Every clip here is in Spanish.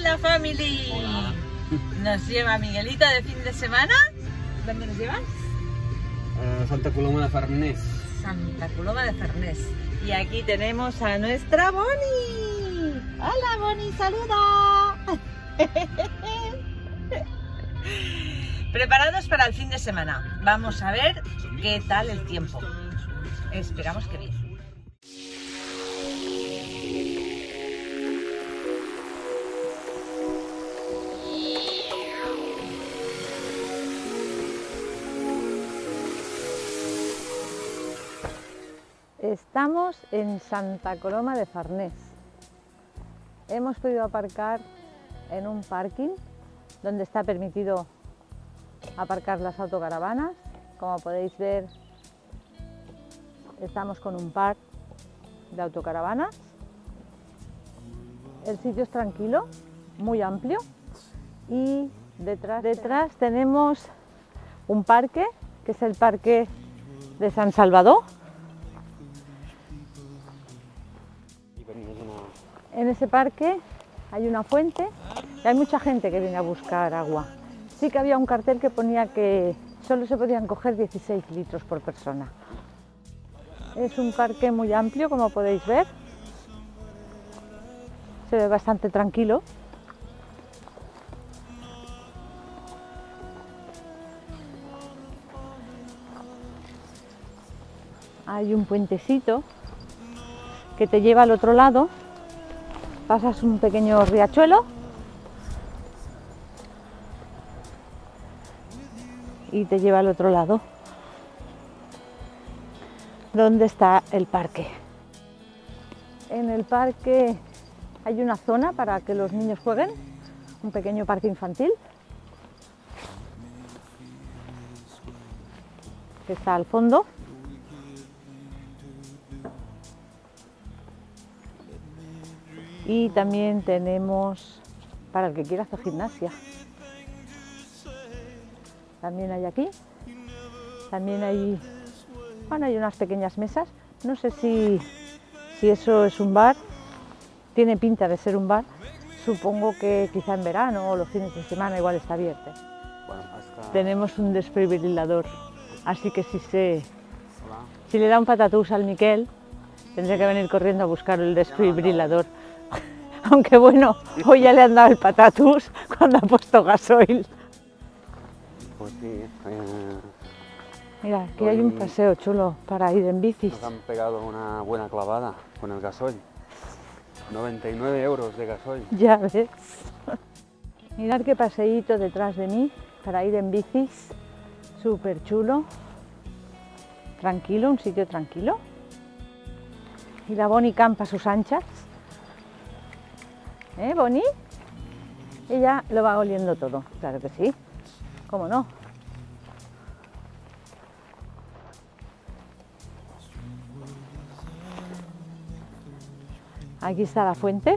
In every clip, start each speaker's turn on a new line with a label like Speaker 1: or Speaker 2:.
Speaker 1: Hola family.
Speaker 2: Hola.
Speaker 1: Nos lleva Miguelito de fin de semana. ¿Dónde nos llevas?
Speaker 2: Santa Coloma de Farnés.
Speaker 1: Santa Coloma de Farnés. Y aquí tenemos a nuestra Bonnie. Hola Bonnie, saluda. Preparados para el fin de semana. Vamos a ver qué tal el tiempo. Esperamos que bien. Estamos en Santa Coloma de Farnés. Hemos podido aparcar en un parking donde está permitido aparcar las autocaravanas. Como podéis ver, estamos con un par de autocaravanas. El sitio es tranquilo, muy amplio, y detrás tenemos un parque, que es el Parque de San Salvador. En ese parque hay una fuente y hay mucha gente que viene a buscar agua. Sí que había un cartel que ponía que solo se podían coger 16 litros por persona. Es un parque muy amplio, como podéis ver. Se ve bastante tranquilo. Hay un puentecito que te lleva al otro lado. Pasas un pequeño riachuelo y te lleva al otro lado, donde está el parque. En el parque hay una zona para que los niños jueguen, un pequeño parque infantil que está al fondo. Y también tenemos para el que quiera hacer gimnasia. También hay aquí. También hay, bueno, hay unas pequeñas mesas. No sé si eso es un bar. Tiene pinta de ser un bar. Supongo que quizá en verano o los fines de semana igual está abierto.
Speaker 2: Bueno,
Speaker 1: Tenemos un desfibrilador. Así que si le da un patatús al Miquel, tendría que venir corriendo a buscar el desfibrilador. Aunque bueno, hoy ya le han dado el patatús cuando ha puesto gasoil.
Speaker 2: Pues sí.
Speaker 1: Mira, aquí hay un paseo chulo para ir en bicis.
Speaker 2: Nos han pegado una buena clavada con el gasoil. 99 euros de gasoil.
Speaker 1: Ya ves. Mirad qué paseíto detrás de mí para ir en bicis. Súper chulo. Tranquilo, un sitio tranquilo. Y la Bonnie campa a sus anchas. ¿Eh, Bonnie? Ella lo va oliendo todo, claro que sí. ¿Cómo no? Aquí está la fuente.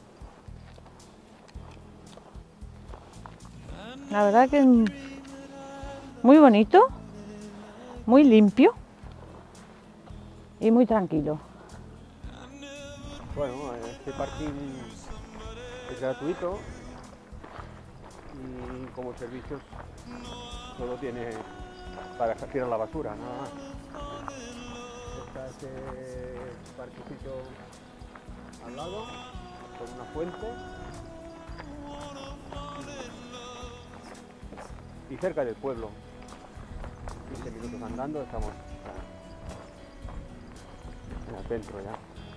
Speaker 1: La verdad que es muy bonito, muy limpio y muy tranquilo.
Speaker 2: Bueno, este parking es gratuito y como servicios solo tiene para tirar la basura, nada más. Está ese parquecito al lado con una fuente y cerca del pueblo. 15 minutos andando estamos en el centro ya.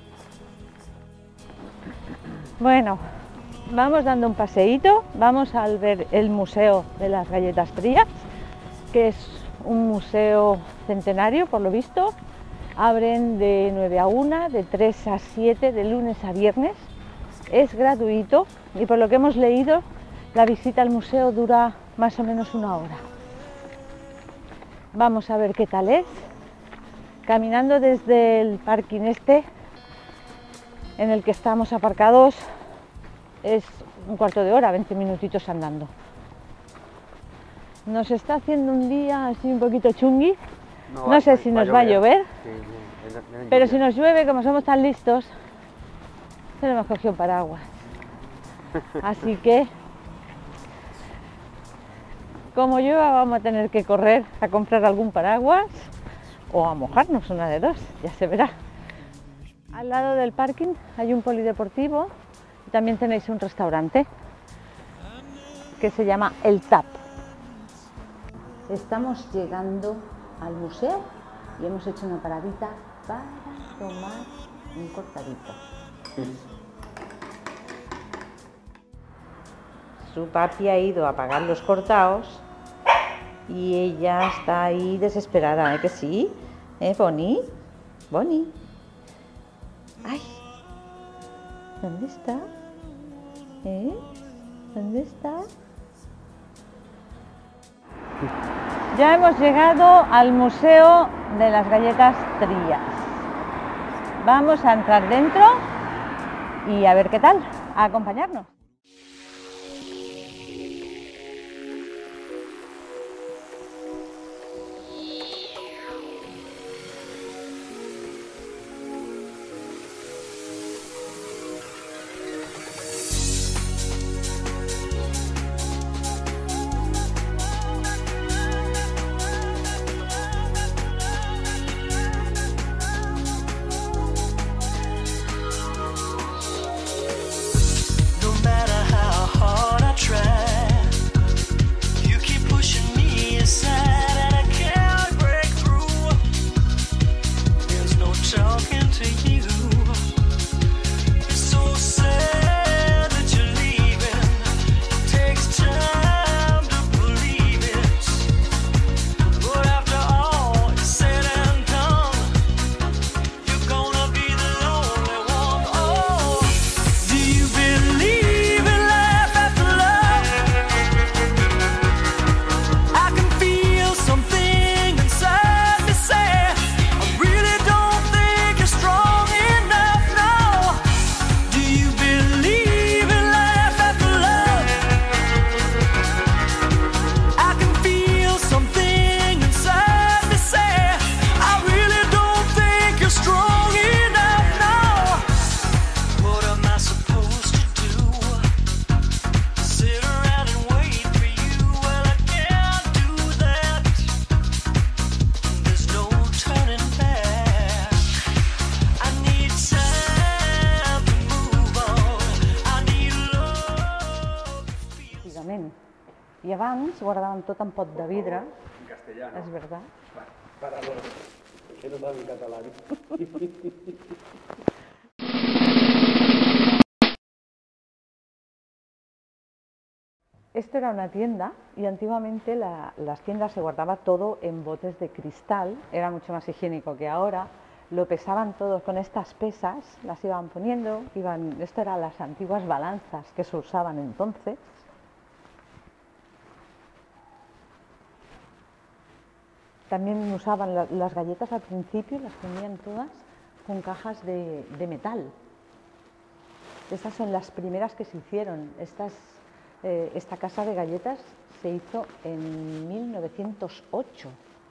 Speaker 1: Bueno, vamos dando un paseíto, vamos a ver el Museo de las Galletas Frías, que es un museo centenario por lo visto. Abren de 9 a 1, de 3 a 7, de lunes a viernes. Es gratuito y por lo que hemos leído, la visita al museo dura más o menos 1 hora. Vamos a ver qué tal es. Caminando desde el parking este, en el que estamos aparcados, es un cuarto de hora, 20 minutitos andando. Nos está haciendo un día así un poquito chungui. No sé si nos va a llover, pero si nos llueve, como somos tan listos, tenemos cogido paraguas. Así que, como yo, vamos a tener que correr a comprar algún paraguas o a mojarnos, una de dos, ya se verá. Al lado del parking hay un polideportivo y también tenéis un restaurante que se llama El Tap. Estamos llegando al museo y hemos hecho una paradita para tomar un cortadito. Su papi ha ido a pagar los cortados y ella está ahí desesperada, ¿eh que sí? Bonnie? Bonnie. ¡Ay! ¿Dónde está? ¿Dónde está? Ya hemos llegado al Museo de las Galletas Trías. Vamos a entrar dentro y a ver qué tal. A acompañarnos. I abans guardaven tot en pot de vidre.
Speaker 2: En castellano.
Speaker 1: És verdad.
Speaker 2: Para los que no saben catalán.
Speaker 1: Esto era una tienda y antiguamente las tiendas se guardaba todo en botes de cristal, era mucho más higiénico que ahora, lo pesaban todos con estas pesas, las iban poniendo, esto eran las antiguas balanzas que se usaban entonces. También usaban las galletas al principio, las ponían todas con cajas de metal. Estas son las primeras que se hicieron. Esta casa de galletas se hizo en 1908.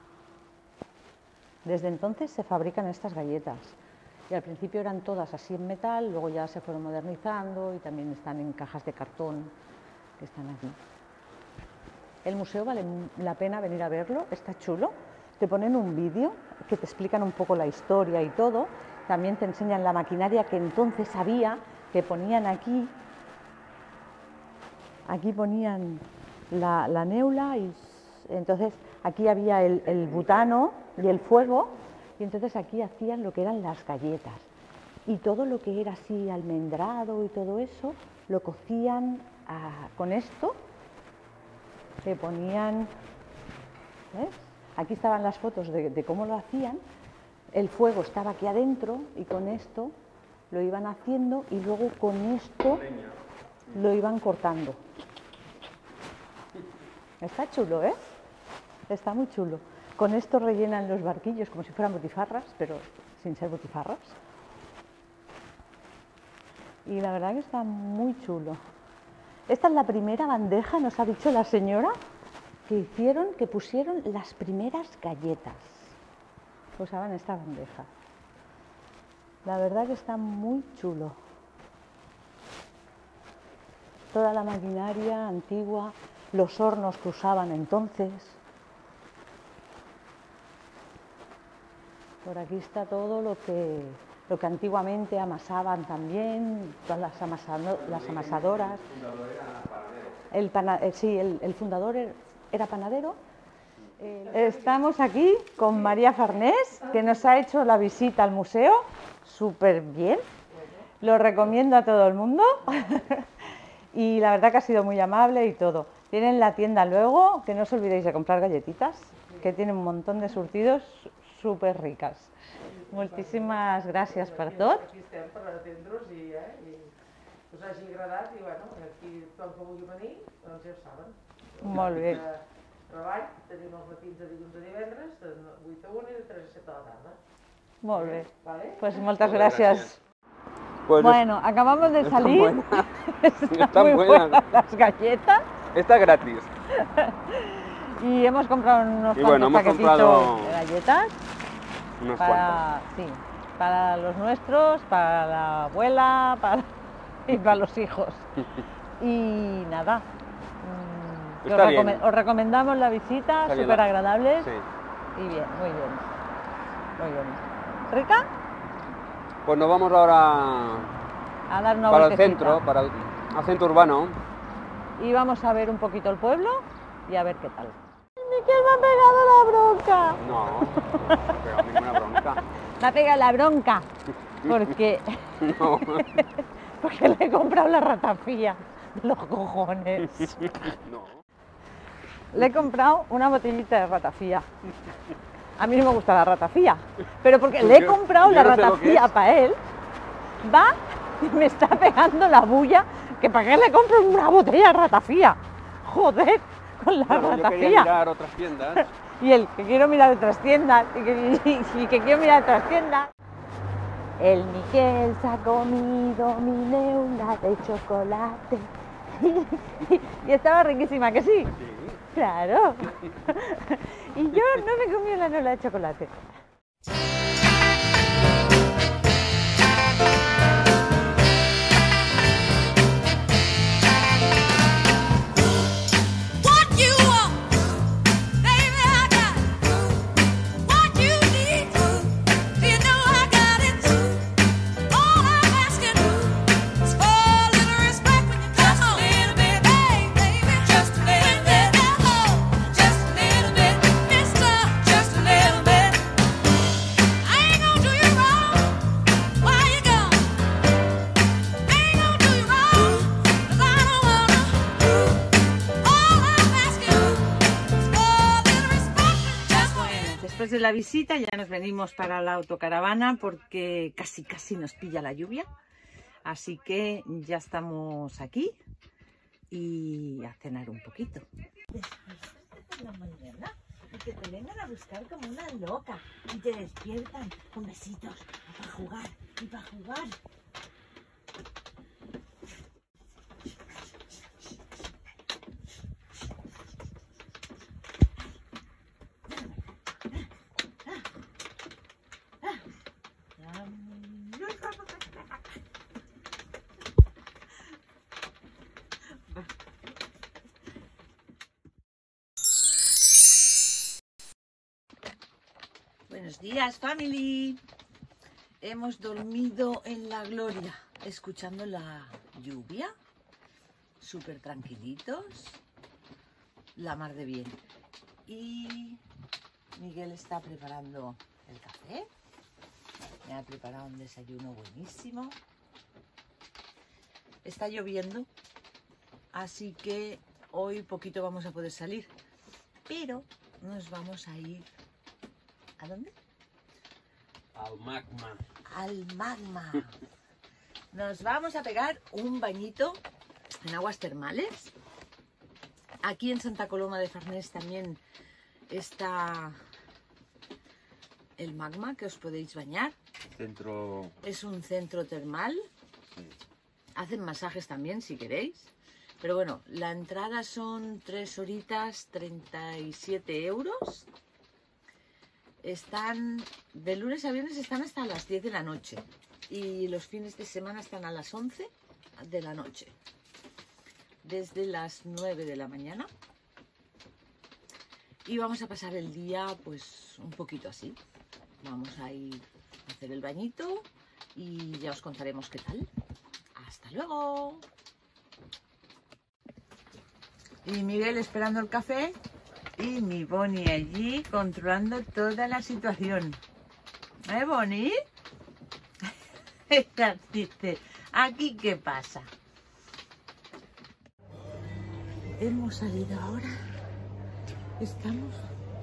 Speaker 1: Desde entonces se fabrican estas galletas. Y al principio eran todas así en metal, luego ya se fueron modernizando y también están en cajas de cartón que están aquí. El museo vale la pena venir a verlo, está chulo. Te ponen un vídeo que te explican un poco la historia y todo. También te enseñan la maquinaria que entonces había, que ponían aquí. Aquí ponían la neula y entonces aquí había el butano y el fuego y entonces aquí hacían lo que eran las galletas. Y todo lo que era así almendrado y todo eso lo cocían con esto. Se ponían, ¿ves? Aquí estaban las fotos de cómo lo hacían, el fuego estaba aquí adentro y con esto lo iban haciendo y luego con esto lo iban cortando. Está chulo, ¿eh? Está muy chulo. Con esto rellenan los barquillos como si fueran botifarras, pero sin ser botifarras. Y la verdad que está muy chulo. Esta es la primera bandeja, nos ha dicho la señora, que pusieron las primeras galletas. Usaban esta bandeja. La verdad que está muy chulo. toda la maquinaria antigua, los hornos que usaban entonces. Por aquí está todo lo que antiguamente amasaban también, todas las amasadoras. El fundador era panadero. Estamos aquí con María Farnés, que nos ha hecho la visita al museo, súper bien. Lo recomiendo a todo el mundo y la verdad que ha sido muy amable y todo. Tienen la tienda luego, que no os olvidéis de comprar galletitas, que tienen un montón de surtidos súper ricas. Moltíssimes gràcies per tot.
Speaker 3: Aquí estem per atendre'ls i us hagi agradat i bueno, aquí tothom que vulgui venir, doncs ja ho saben.
Speaker 1: Molt bé.
Speaker 3: Treball, tenim els matins de dilluns a divendres, de 8 a 1 i de 3 a 7 de la tarda.
Speaker 1: Molt bé.
Speaker 3: Vale?
Speaker 1: Pues moltes gràcies.
Speaker 2: Pues
Speaker 1: Bueno, acabamos de salir.
Speaker 2: Están
Speaker 1: muy
Speaker 2: buenas.
Speaker 1: las galletas.
Speaker 2: esta es gratis.
Speaker 1: Y hemos comprado unos
Speaker 2: Y bueno,
Speaker 1: cuantos
Speaker 2: hemos
Speaker 1: paquetitos
Speaker 2: comprado
Speaker 1: de galletas.
Speaker 2: Unas cuantas.
Speaker 1: Para los nuestros, para la abuela y para los hijos. Y nada, que
Speaker 2: Está bien.
Speaker 1: os recomendamos la visita,
Speaker 2: Está bien
Speaker 1: súper
Speaker 2: la-
Speaker 1: agradables
Speaker 2: Sí.
Speaker 1: y bien, muy bien. Muy bien. ¿Rica?
Speaker 2: Pues nos vamos ahora
Speaker 1: A dar una
Speaker 2: para el
Speaker 1: vueltecita.
Speaker 2: centro, al centro urbano.
Speaker 1: Y vamos a ver un poquito el pueblo y a ver qué tal. Miquel me ha pegado la bronca.
Speaker 2: No, no me ha pegado ninguna bronca.
Speaker 1: Me ha pegado la bronca porque,
Speaker 2: No.
Speaker 1: porque le he comprado la ratafía de los cojones.
Speaker 2: No.
Speaker 1: Le he comprado una botellita de ratafía. A mí no me gusta la ratafía, pero porque le he comprado
Speaker 2: yo
Speaker 1: la
Speaker 2: no sé lo que
Speaker 1: ratafía
Speaker 2: es.
Speaker 1: para él, va y me está pegando la bulla que para qué le compro una botella de ratafía. Joder, con la
Speaker 2: Bueno, yo quería
Speaker 1: ratafía.
Speaker 2: mirar otras tiendas.
Speaker 1: Y él, que quiero mirar otras tiendas, y que quiero mirar otras tiendas. El Miquel se ha comido mi neula de chocolate. Y estaba riquísima, ¿que sí?
Speaker 2: Sí.
Speaker 1: Claro. Y yo no me comí la neula de chocolate.
Speaker 4: What you want, baby, I got it. What you need, you know I got it. All I'm asking is for a little respect when you come home. Just a little bit, hey, baby, just a little bit. Just a little bit, mister, just a little bit. I ain't gonna do you wrong while you're gone. I ain't gonna do you wrong 'cause I don't wanna.
Speaker 1: Después de la visita ya nos venimos para la autocaravana porque casi nos pilla la lluvia. Así que ya estamos aquí y a cenar un poquito.
Speaker 5: Después de la mañana y que te vengan a buscar como una loca y te despiertan con besitos para jugar y para jugar.
Speaker 1: Buenos días, family. Hemos dormido en la gloria, escuchando la lluvia, súper tranquilitos, la mar de bien. Y Miguel está preparando el café. Me ha preparado un desayuno buenísimo. Está lloviendo, así que hoy poquito vamos a poder salir, pero nos vamos a ir. ¿A dónde?
Speaker 2: Al magma.
Speaker 1: Al magma. Nos vamos a pegar un bañito en aguas termales. Aquí en Santa Coloma de Farnés también está el magma, que os podéis bañar.
Speaker 2: Centro.
Speaker 1: Es un centro termal.
Speaker 2: Sí.
Speaker 1: Hacen masajes también si queréis. Pero bueno, la entrada son 3 horitas, 37 euros. Están, de lunes a viernes están hasta las 10 de la noche. Y los fines de semana están a las 11 de la noche.
Speaker 5: desde las 9 de la mañana y vamos a pasar el día pues un poquito así. Vamos a ir a hacer el bañito y ya os contaremos qué tal. ¡Hasta luego! Y Miguel esperando el café y mi Bonnie allí controlando toda la situación. ¿Eh, Bonnie? Ella dice, ¿aquí qué pasa? Hemos salido ahora. Estamos.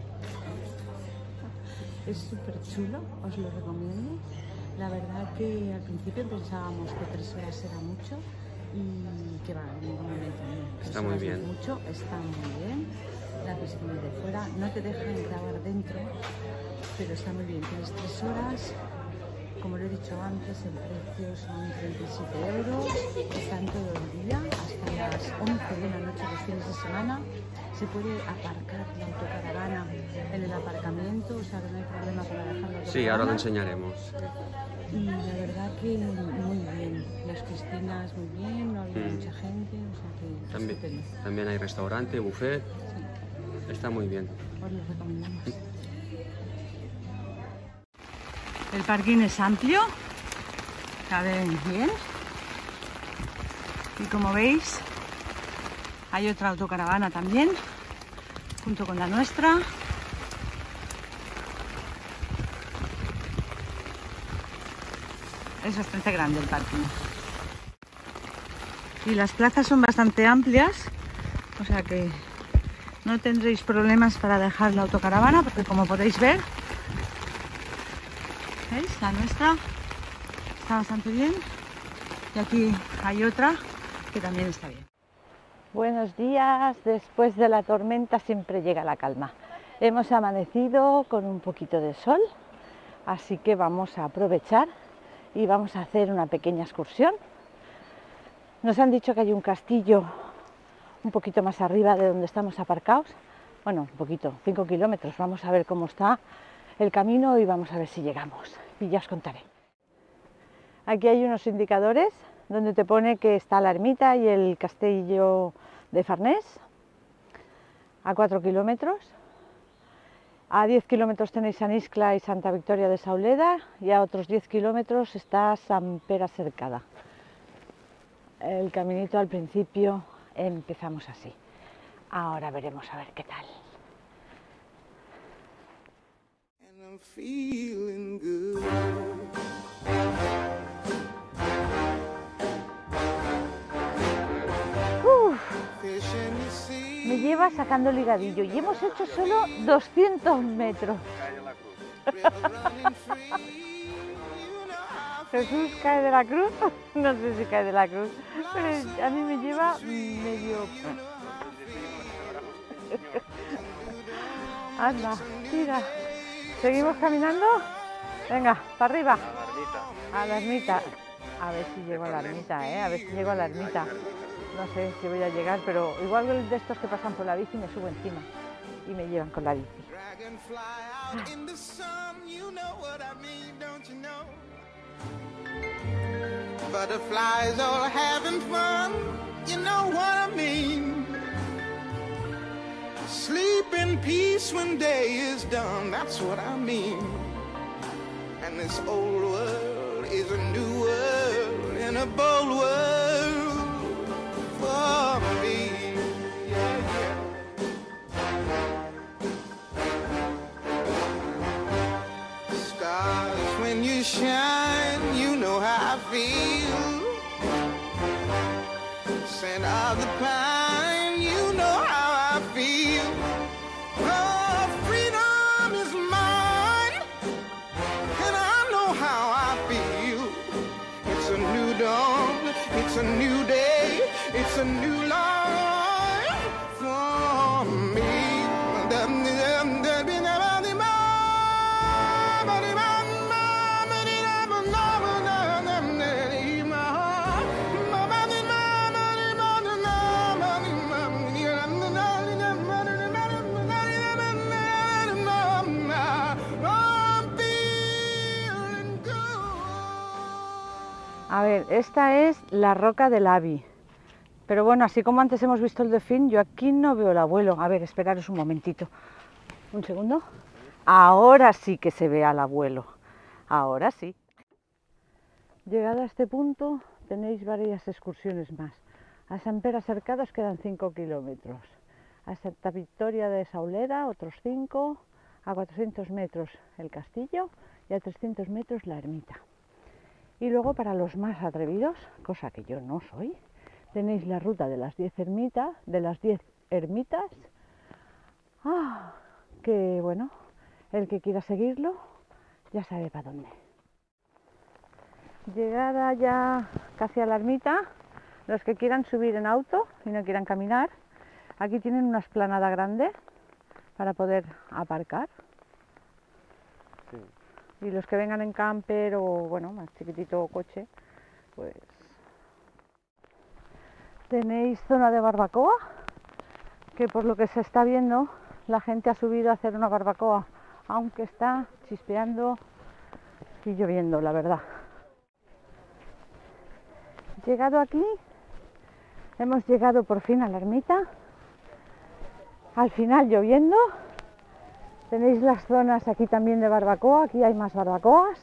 Speaker 5: Es súper chulo, os lo recomiendo. La verdad que al principio pensábamos que 3 horas era mucho y que va, en ningún momento no.
Speaker 2: Está muy bien.
Speaker 5: Mucho, está muy bien. La piscina de fuera, no te dejan grabar dentro, pero está muy bien. Tienes 3 horas. Como lo he dicho antes, el precio son 37 euros, están todo el día, hasta las 11 de la noche los fines de semana. Se puede aparcar la autocaravana en el aparcamiento, o sea que no hay problema para dejar la autocaravana.
Speaker 2: Sí, ahora lo enseñaremos.
Speaker 5: Y la verdad que muy bien, las piscinas muy bien, no había mucha gente, o sea que estupendo.
Speaker 2: También hay restaurante, buffet,
Speaker 5: Sí,
Speaker 2: está muy bien.
Speaker 5: os lo recomendamos. El parking es amplio, cabe bien y como veis hay otra autocaravana también junto con la nuestra. Es bastante grande el parking y las plazas son bastante amplias, o sea que no tendréis problemas para dejar la autocaravana porque como podéis ver, ¿veis? La nuestra está bastante bien y aquí hay otra que también está bien.
Speaker 1: Buenos días, después de la tormenta siempre llega la calma. Hemos amanecido con un poquito de sol, así que vamos a aprovechar y vamos a hacer una pequeña excursión. Nos han dicho que hay un castillo un poquito más arriba de donde estamos aparcados. Bueno, un poquito, 5 kilómetros. Vamos a ver cómo está el camino y vamos a ver si llegamos. Y ya os contaré. Aquí hay unos indicadores donde te pone que está la ermita y el castillo de Farnés a 4 kilómetros. A 10 kilómetros tenéis San Iscla y Santa Victoria de Sauleda y a otros 10 kilómetros está Sant Pere Cercada. El caminito al principio empezamos así. Ahora veremos a ver qué tal.
Speaker 6: And I'm feeling good. Fish in the sea.
Speaker 1: Me lleva sacando ligadillo y hemos hecho solo 200 metros.
Speaker 6: River running free. You know how I
Speaker 1: Jesús cae de la cruz, no sé si cae de la cruz, pero a mí me lleva medio... Anda, tira. ¿Seguimos caminando? Venga, para arriba. A la ermita. A ver si llego a la ermita, ¿eh? A ver si llego a la ermita. No sé si voy a llegar, pero igual de estos que pasan por la bici me subo encima y me llevan con la bici.
Speaker 6: dragonfly out in the sun. You know what I mean, don't you know? Butterflies all having fun. You know what I mean. Sleep in peace when day is done. That's what I mean. And this old world is a new world and a bold world for me. Yeah, yeah. Stars, when you shine, you know how I feel. Scent of the pine, you know how I feel. Oh, freedom is mine, and I know how I feel. It's a new dawn, it's a new day, it's a new life for me.
Speaker 1: A ver, esta es la roca del Abi. Pero bueno, así como antes hemos visto el delfín, yo aquí no veo el abuelo. A ver, esperaros un momentito. Un segundo. Ahora sí que se ve al abuelo. Ahora sí. Llegado a este punto, tenéis varias excursiones más. A Sant Pere Cercados quedan 5 kilómetros. A Santa Victoria de Sauleda otros 5. A 400 metros el castillo y a 300 metros la ermita. Y luego para los más atrevidos, cosa que yo no soy, tenéis la ruta de las 10 ermitas, que bueno, el que quiera seguirlo ya sabe para dónde. Llegada ya casi a la ermita, los que quieran subir en auto y no quieran caminar, aquí tienen una explanada grande para poder aparcar.
Speaker 2: Sí.
Speaker 1: Y los que vengan en camper o bueno, más chiquitito coche, pues tenéis zona de barbacoa, que por lo que se está viendo, la gente ha subido a hacer una barbacoa, aunque está chispeando y lloviendo, la verdad. Llegado aquí, hemos llegado por fin a la ermita, al final lloviendo. Tenéis las zonas aquí también de barbacoa, aquí hay más barbacoas.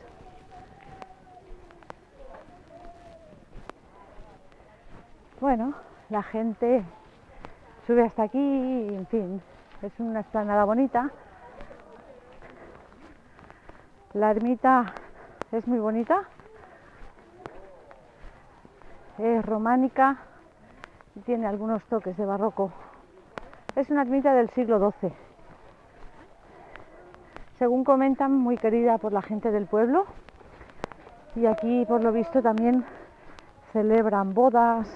Speaker 1: Bueno, la gente sube hasta aquí y, en fin, es una explanada bonita. La ermita es muy bonita, es románica y tiene algunos toques de barroco. Es una ermita del siglo XII. Según comentan, muy querida por la gente del pueblo, y aquí por lo visto también celebran bodas.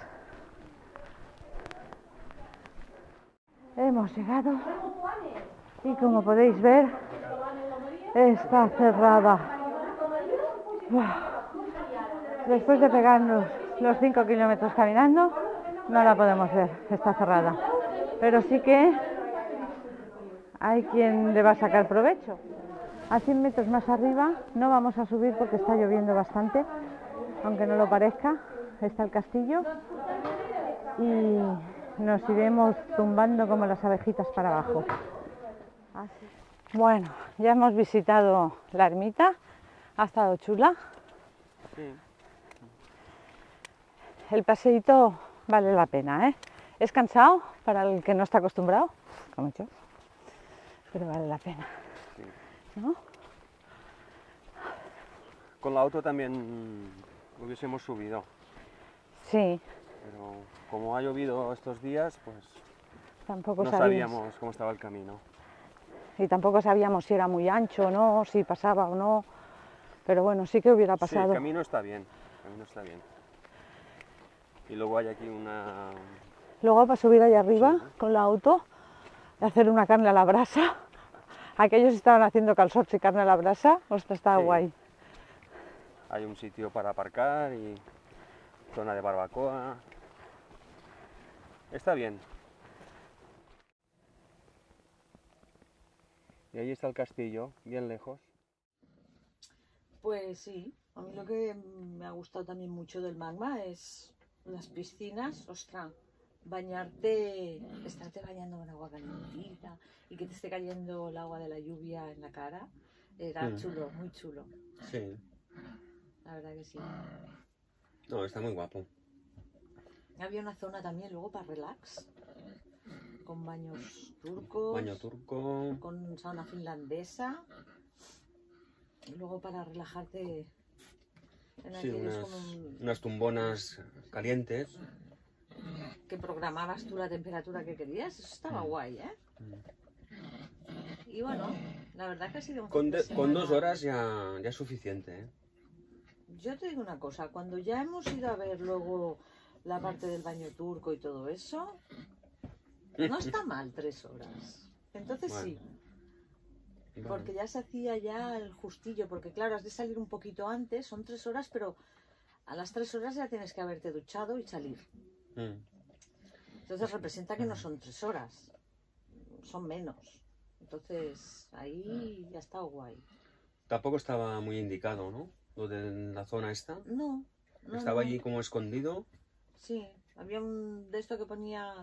Speaker 1: Hemos llegado y como podéis ver está cerrada. Después de pegarnos los 5 kilómetros caminando no la podemos ver, está cerrada, pero sí que hay quien le va a sacar provecho. A 100 metros más arriba no vamos a subir porque está lloviendo bastante, aunque no lo parezca. Está el castillo y nos iremos tumbando como las abejitas para abajo. Así. Bueno, ya hemos visitado la ermita, ha estado chula.
Speaker 2: Sí.
Speaker 1: El paseíto vale la pena, ¿eh? Es cansado para el que no está acostumbrado, como yo, pero vale la pena, ¿no?
Speaker 2: Con la auto también hubiésemos subido,
Speaker 1: Sí,
Speaker 2: pero como ha llovido estos días, pues
Speaker 1: tampoco
Speaker 2: no
Speaker 1: sabíamos.
Speaker 2: sabíamos cómo estaba el camino.
Speaker 1: Y tampoco sabíamos si era muy ancho o no, si pasaba o no, pero bueno, sí que hubiera
Speaker 2: Sí,
Speaker 1: pasado.
Speaker 2: el camino está bien, el camino está bien. Y luego hay aquí una...
Speaker 1: Luego para subir allá arriba
Speaker 2: Sí.
Speaker 1: con la auto y hacer una carne a la brasa. Aquellos estaban haciendo calzots y carne a la brasa, ostras, estaba
Speaker 2: Sí.
Speaker 1: guay.
Speaker 2: Hay un sitio para aparcar y zona de barbacoa. Está bien. Y ahí está el castillo, bien lejos.
Speaker 5: Pues sí, a mí lo que me ha gustado también mucho del Magma es las piscinas, ostras, bañarte, estarte bañando con agua calentita y que te esté cayendo el agua de la lluvia en la cara, era chulo, muy chulo,
Speaker 2: Sí.
Speaker 5: la verdad que sí.
Speaker 2: No, está muy guapo.
Speaker 5: Había una zona también luego para relax, con baños turcos,
Speaker 2: Baño turco.
Speaker 5: con sauna finlandesa, y luego para relajarte en
Speaker 2: Sí,
Speaker 5: aquellos
Speaker 2: unas tumbonas calientes.
Speaker 5: que programabas tú la temperatura que querías, eso estaba guay, ¿eh? Y bueno, la verdad que ha sido un fin de
Speaker 2: Con 2
Speaker 5: semana.
Speaker 2: horas ya es suficiente, ¿eh?
Speaker 5: Yo te digo una cosa, cuando ya hemos ido a ver luego la parte del baño turco y todo eso, no está mal 3 horas. Entonces
Speaker 2: Bueno.
Speaker 5: sí,
Speaker 2: Vale.
Speaker 5: porque ya se hacía ya el justillo, porque claro, has de salir un poquito antes, son 3 horas, pero a las 3 horas ya tienes que haberte duchado y salir. Entonces representa que no son 3 horas, son menos. Entonces ahí ya está guay.
Speaker 2: Tampoco estaba muy indicado, ¿no? Lo de la zona esta.
Speaker 5: No,
Speaker 2: Estaba
Speaker 5: no.
Speaker 2: allí como escondido.
Speaker 5: Sí, Había un de esto que ponía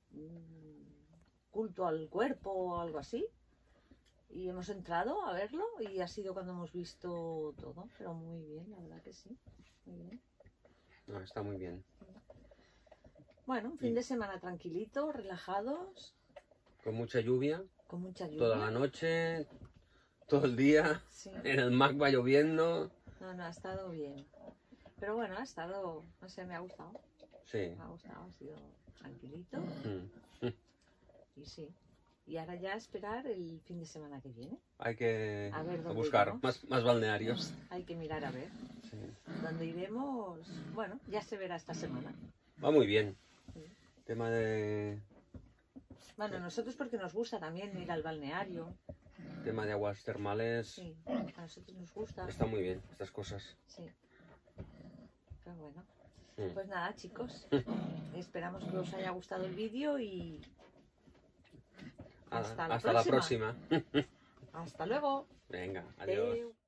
Speaker 5: culto al cuerpo o algo así. Y hemos entrado a verlo y ha sido cuando hemos visto todo. Pero muy bien, la verdad que sí. Muy bien.
Speaker 2: No, está muy bien.
Speaker 5: Bueno, un fin de semana tranquilito, relajados,
Speaker 2: Con mucha lluvia,
Speaker 5: con mucha lluvia.
Speaker 2: toda la noche, todo el día.
Speaker 5: Sí.
Speaker 2: En el Mac va lloviendo.
Speaker 5: No, ha estado bien. Pero bueno, ha estado, no sé, me ha gustado.
Speaker 2: Sí.
Speaker 5: Me ha gustado, ha sido tranquilito.
Speaker 2: Mm.
Speaker 5: Y sí. Y ahora ya esperar el fin de semana que viene.
Speaker 2: Hay que
Speaker 5: A ver dónde
Speaker 2: buscar
Speaker 5: iremos.
Speaker 2: más balnearios.
Speaker 5: Hay que mirar a ver.
Speaker 2: Sí.
Speaker 5: Dónde iremos, bueno, ya se verá esta semana.
Speaker 2: Va muy bien.
Speaker 5: Sí.
Speaker 2: Tema de
Speaker 5: Bueno, nosotros porque nos gusta también ir al balneario.
Speaker 2: aguas termales.
Speaker 5: Sí, a nosotros nos gusta.
Speaker 2: Está muy bien estas cosas.
Speaker 5: Sí. Pero bueno.
Speaker 2: Mm.
Speaker 5: Pues nada, chicos. Esperamos que os haya gustado el vídeo y hasta la
Speaker 2: Hasta la
Speaker 5: próxima.
Speaker 2: próxima.
Speaker 5: Hasta luego.
Speaker 2: Venga, adiós.
Speaker 5: Adeu.